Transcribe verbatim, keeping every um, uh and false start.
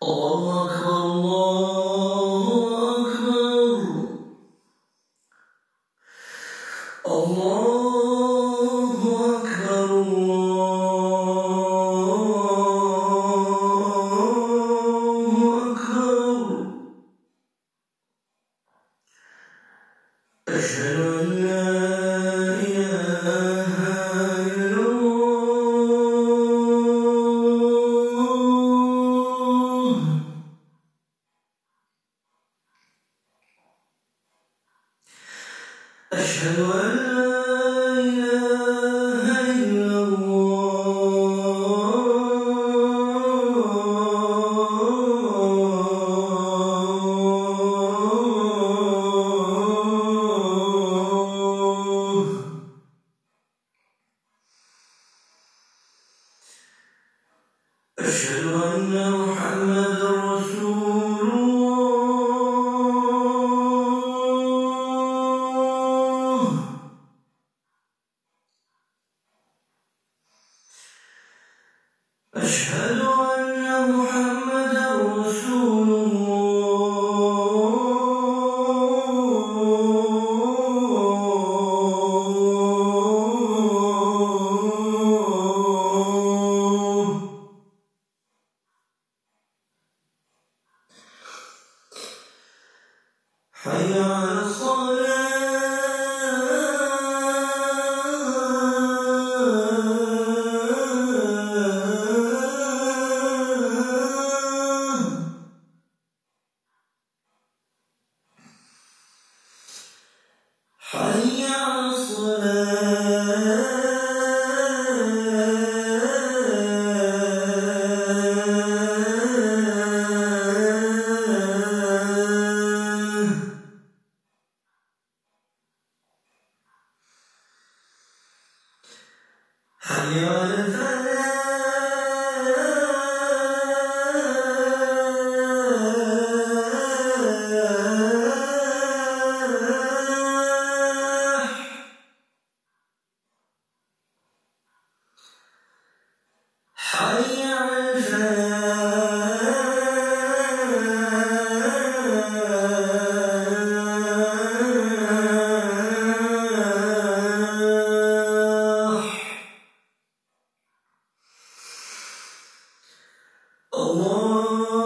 الله أكبر الله أكبر الله أكبر أشهد أن لا إله إلا الله أشهد أن لا إله إلا الله أشهد أن محمدا رسول الله أشهد أن محمدا رسول الله حي على الصلاة حي على الصلاة حي على الفلاح حي على الفلاح الله